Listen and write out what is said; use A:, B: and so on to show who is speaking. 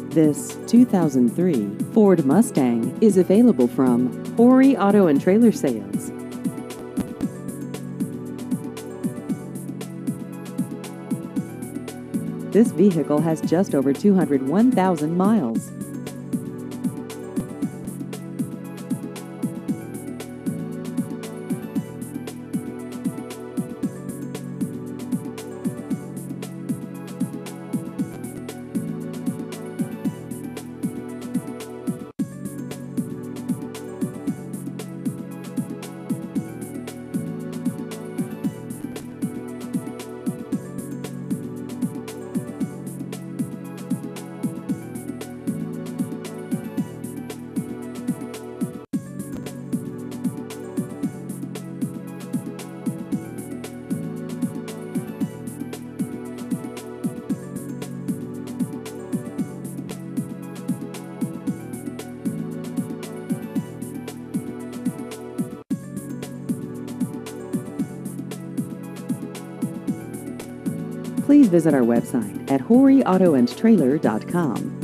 A: This 2003 Ford Mustang is available from Horry Auto and Trailer Sales. This vehicle has just over 201,000 miles. Please visit our website at horryautoandtrailer.com.